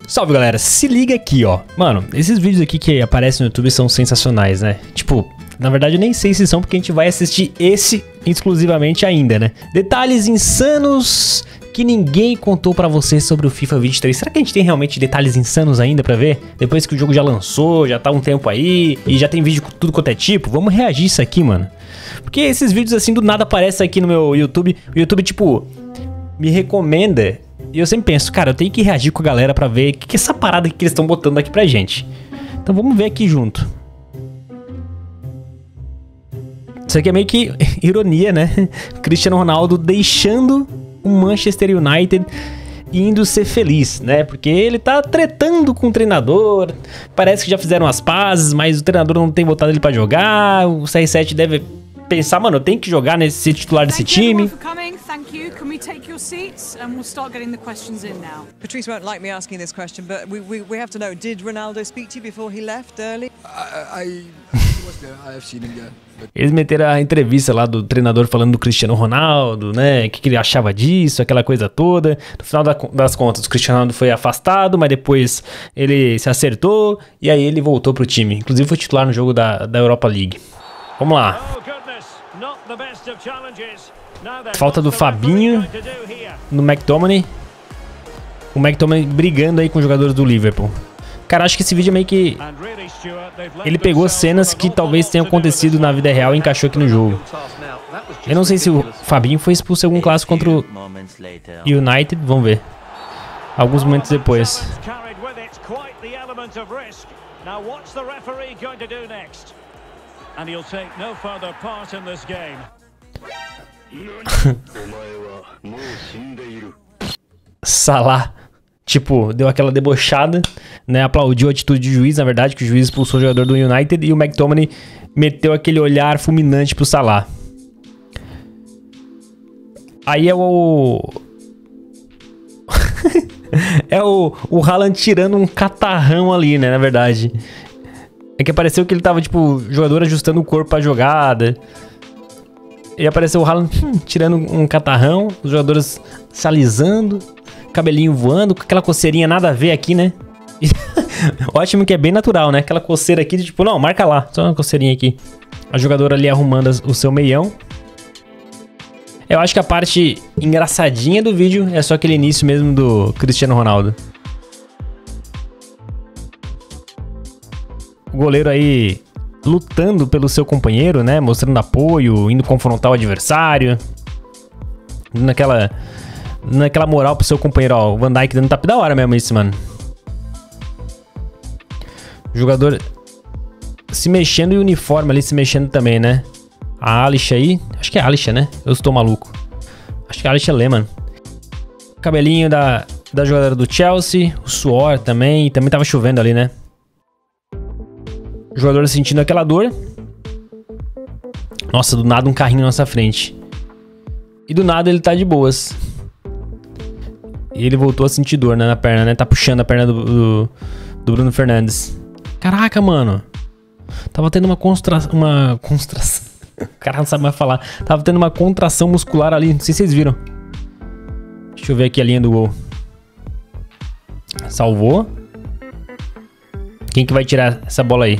Salve, galera, se liga aqui, ó. Mano, esses vídeos aqui que aparecem no YouTube são sensacionais, né? Tipo, na verdade eu nem sei se são, porque a gente vai assistir esse exclusivamente ainda, né? Detalhes insanos que ninguém contou pra você sobre o FIFA 23. Será que a gente tem realmente detalhes insanos ainda pra ver? Depois que o jogo já lançou, já tá um tempo aí, e já tem vídeo com tudo quanto é tipo, vamos reagir isso aqui, mano. Porque esses vídeos assim do nada aparecem aqui no meu YouTube. O YouTube, tipo, me recomenda. E eu sempre penso, cara, eu tenho que reagir com a galera pra ver o que é essa parada que eles estão botando aqui pra gente. Então vamos ver aqui junto. Isso aqui é meio que ironia, né? Cristiano Ronaldo deixando o Manchester United e indo ser feliz, né? Porque ele tá tretando com o treinador. Parece que já fizeram as pazes, mas o treinador não tem botado ele pra jogar. O CR7 deve pensar, mano, eu tenho que jogar nesse titular desse time. Can we take your seats and we'll start getting the questions in now? Patrice won't like me asking this question, but we have to know, did Ronaldo speak to you before he left early? I was there. I have seen him there. Eles meteram a entrevista lá do treinador falando do Cristiano Ronaldo, né? O que ele achava disso, aquela coisa toda. No final das contas, o Cristiano Ronaldo foi afastado, mas depois ele se acertou e aí ele voltou pro time. Inclusive foi titular no jogo da Europa League. Vamos lá. Falta do Fabinho no McTominay. O McTominay brigando aí com os jogadores do Liverpool. Cara, acho que esse vídeo é meio que... ele pegou cenas que talvez tenham acontecido na vida real e encaixou aqui no jogo. Eu não sei se o Fabinho foi expulso em algum clássico contra o United. Vamos ver. Alguns momentos depois. Salah, tipo, deu aquela debochada, né? Aplaudiu a atitude do juiz, na verdade, que o juiz expulsou o jogador do United, e o McTominay meteu aquele olhar fulminante pro Salah. Aí é o... é o Haaland tirando um catarrão ali, né? Na verdade. É que pareceu que ele tava, tipo, o jogador ajustando o corpo pra jogada. E apareceu o Haaland tirando um catarrão, os jogadores se alisando, cabelinho voando, com aquela coceirinha nada a ver aqui, né? Ótimo que é bem natural, né? Aquela coceira aqui de tipo, não, marca lá, só uma coceirinha aqui. A jogadora ali arrumando o seu meião. Eu acho que a parte engraçadinha do vídeo é só aquele início mesmo do Cristiano Ronaldo. O goleiro aí lutando pelo seu companheiro, né? Mostrando apoio, indo confrontar o adversário. Naquela moral pro seu companheiro, ó. O Van Dijk dando tapa da hora mesmo isso, mano. O jogador se mexendo e o uniforme ali se mexendo também, né? A Alicia aí. Acho que é a Alicia, né? Eu estou maluco. Acho que é a Alicia Lehmann. Cabelinho da jogadora do Chelsea. O suor também. Também tava chovendo ali, né? O jogador sentindo aquela dor. Nossa, do nada um carrinho na nossa frente. E do nada ele tá de boas. E ele voltou a sentir dor, né, na perna, né? Tá puxando a perna do Bruno Fernandes. Caraca, mano. Tava tendo uma contração. O cara não sabe mais falar. Tava tendo uma contração muscular ali. Não sei se vocês viram. Deixa eu ver aqui a linha do gol. Salvou. Quem que vai tirar essa bola aí?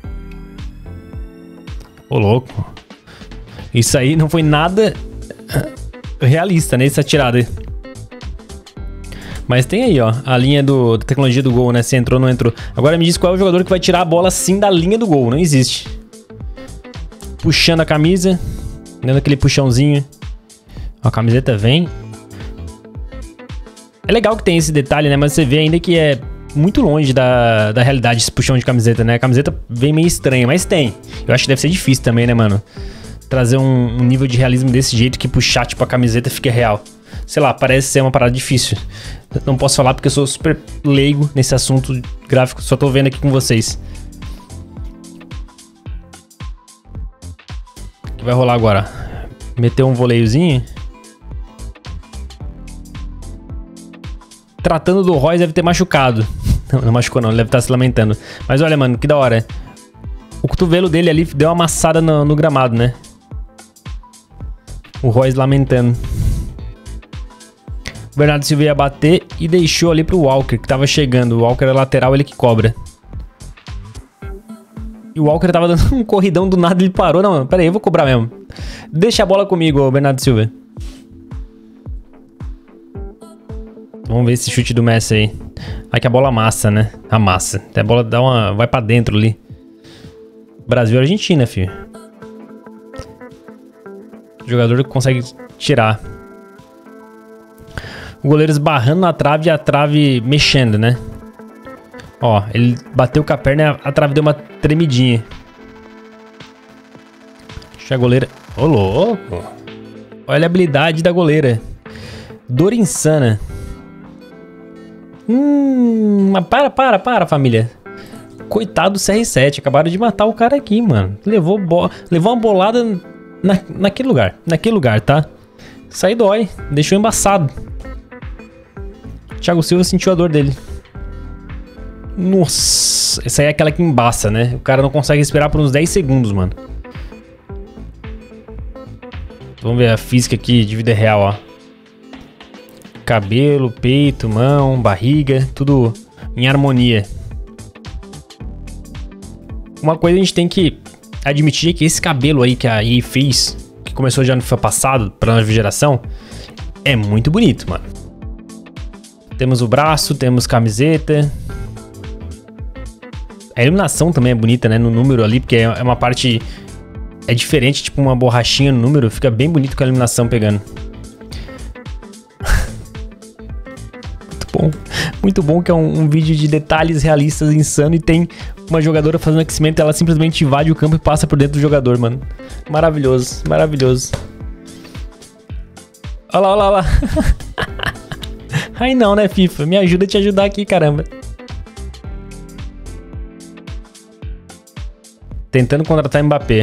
Ô, louco. Isso aí não foi nada realista, né? Essa tirada aí. Mas tem aí, ó, a linha da tecnologia do gol, né? Se entrou ou não entrou. Agora me diz qual é o jogador que vai tirar a bola assim da linha do gol. Não existe. Puxando a camisa. Dando aquele puxãozinho. Ó, a camiseta vem. É legal que tem esse detalhe, né? Mas você vê ainda que é muito longe da realidade esse puxão de camiseta, né? A camiseta vem meio estranha, mas tem. Eu acho que deve ser difícil também, né, mano? Trazer um nível de realismo desse jeito que puxar, tipo, a camiseta fica real. Sei lá, parece ser uma parada difícil. Não posso falar porque eu sou super leigo nesse assunto gráfico. Só tô vendo aqui com vocês. O que vai rolar agora? Meteu um voleiozinho. Tratando do Royce, deve ter machucado. Não machucou não, ele deve estar se lamentando. Mas olha, mano, que da hora. O cotovelo dele ali deu uma amassada no gramado, né? O Royce lamentando. Bernardo Silva ia bater e deixou ali pro Walker, que tava chegando. O Walker é lateral, ele que cobra. E o Walker tava dando um corridão do nada, ele parou. Não, pera aí, eu vou cobrar mesmo. Deixa a bola comigo, Bernardo Silva. Vamos ver esse chute do Messi aí. Aqui a bola amassa, né? Amassa. A bola dá uma... vai pra dentro ali. Brasil e Argentina, filho. O jogador consegue tirar. O goleiro esbarrando na trave e a trave mexendo, né? Ó, ele bateu com a perna e a trave deu uma tremidinha. Deixa a goleira... Ô, louco! Olha a habilidade da goleira. Dor insana. Mas para, família. Coitado do CR7. Acabaram de matar o cara aqui, mano. Levou uma bolada naquele lugar. Naquele lugar, tá? Isso aí dói. Deixou embaçado. Thiago Silva sentiu a dor dele. Nossa. Essa aí é aquela que embaça, né? O cara não consegue respirar por uns 10 segundos, mano. Vamos ver a física aqui de vida real, ó. Cabelo, peito, mão, barriga, tudo em harmonia. Uma coisa a gente tem que admitir é que esse cabelo aí que a EA fez, que começou já no FIFA passado, pra nova geração, é muito bonito, mano. Temos o braço, temos camiseta. A iluminação também é bonita, né, no número ali, porque é uma parte... é diferente, tipo uma borrachinha no número, fica bem bonito com a iluminação pegando. Muito bom que é um vídeo de detalhes realistas insano e tem uma jogadora fazendo aquecimento e ela simplesmente invade o campo e passa por dentro do jogador, mano. Maravilhoso, maravilhoso. Olha lá, olha lá. Ai não, né, FIFA? Me ajuda a te ajudar aqui, caramba. Tentando contratar Mbappé.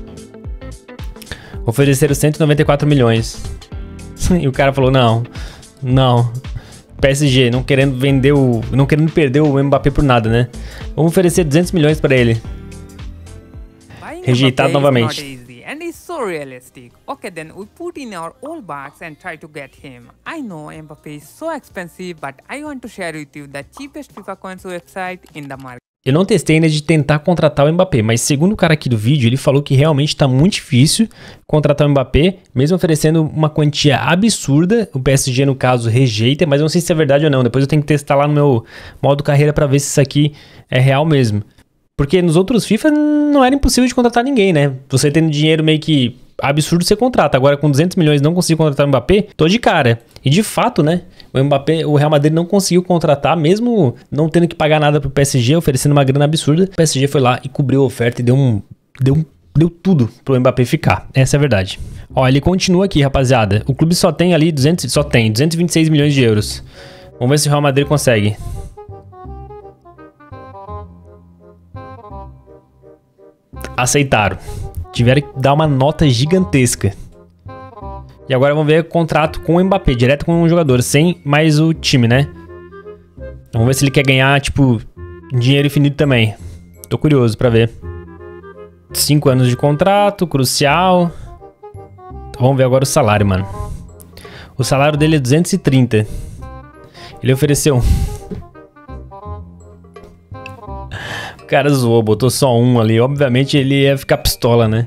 Ofereceram 194 milhões. E o cara falou, não. PSG, não querendo perder o Mbappé por nada, né? Vamos oferecer 200 milhões para ele. Rejeitado novamente. And it's so realistic. Okay, then we put in our old bags and try to get him. I know Mbappé is so expensive, but I want to share with you the cheapest FIFA coins website in the market. Eu não testei ainda de tentar contratar o Mbappé, mas segundo o cara aqui do vídeo, ele falou que realmente tá muito difícil contratar o Mbappé, mesmo oferecendo uma quantia absurda. O PSG, no caso, rejeita, mas eu não sei se é verdade ou não. Depois eu tenho que testar lá no meu modo carreira pra ver se isso aqui é real mesmo. Porque nos outros FIFA não era impossível de contratar ninguém, né? Você tendo dinheiro meio que absurdo, você contrata. Agora com 200 milhões não consigo contratar o Mbappé, tô de cara. E de fato, né? O Mbappé, o Real Madrid não conseguiu contratar, mesmo não tendo que pagar nada pro PSG, oferecendo uma grana absurda. O PSG foi lá e cobriu a oferta e deu tudo pro Mbappé ficar. Essa é a verdade. Ó, ele continua aqui, rapaziada. O clube só tem ali 226 milhões de euros. Vamos ver se o Real Madrid consegue. Aceitaram. Tiveram que dar uma nota gigantesca. E agora vamos ver o contrato com o Mbappé, direto com o jogador, sem mais o time, né? Vamos ver se ele quer ganhar, tipo, dinheiro infinito também. Tô curioso pra ver. 5 anos de contrato, crucial. Então, vamos ver agora o salário, mano. O salário dele é 230. Ele ofereceu... O cara zoou, botou só um ali. Obviamente ele ia ficar pistola, né?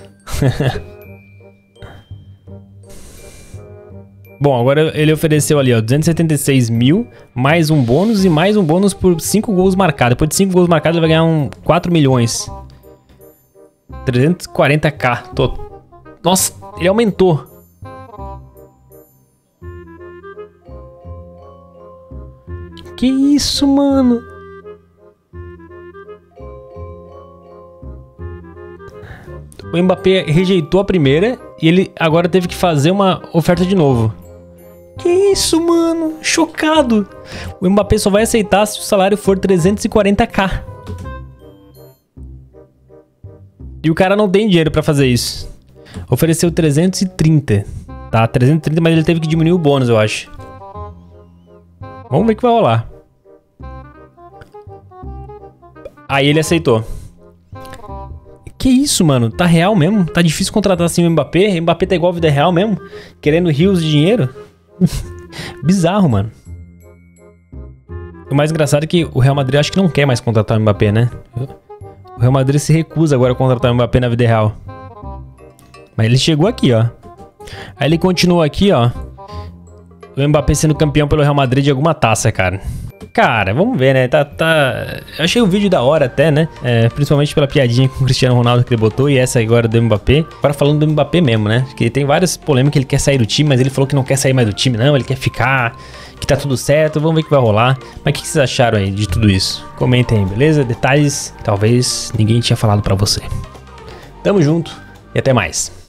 Bom, agora ele ofereceu ali, ó, 276 mil, mais um bônus e mais um bônus por 5 gols marcados. Depois de 5 gols marcados ele vai ganhar 4 milhões. 340k. Nossa, ele aumentou. Que isso, mano? O Mbappé rejeitou a primeira e ele agora teve que fazer uma oferta de novo. Que isso, mano? Chocado. O Mbappé só vai aceitar se o salário for 340k. E o cara não tem dinheiro pra fazer isso. Ofereceu 330. Tá, 330, mas ele teve que diminuir o bônus, eu acho. Vamos ver o que vai rolar. Aí ele aceitou. Que isso, mano? Tá real mesmo? Tá difícil contratar assim o Mbappé? O Mbappé tá igual a vida real mesmo? Querendo rios de dinheiro? Bizarro, mano. O mais engraçado é que o Real Madrid acho que não quer mais contratar o Mbappé, né? O Real Madrid se recusa agora a contratar o Mbappé na vida real. Mas ele chegou aqui, ó. Aí ele continua aqui, ó. O Mbappé sendo campeão pelo Real Madrid de alguma taça, cara. Cara, vamos ver, né? Eu achei o vídeo da hora até, né? Principalmente pela piadinha com o Cristiano Ronaldo que ele botou. E essa agora do Mbappé. Agora falando do Mbappé mesmo, né? Que tem várias polêmicas, ele quer sair do time, mas ele falou que não quer sair mais do time, não. Ele quer ficar, que tá tudo certo. Vamos ver o que vai rolar. Mas o que vocês acharam aí de tudo isso? Comentem aí, beleza? Detalhes, talvez ninguém tinha falado pra você. Tamo junto e até mais.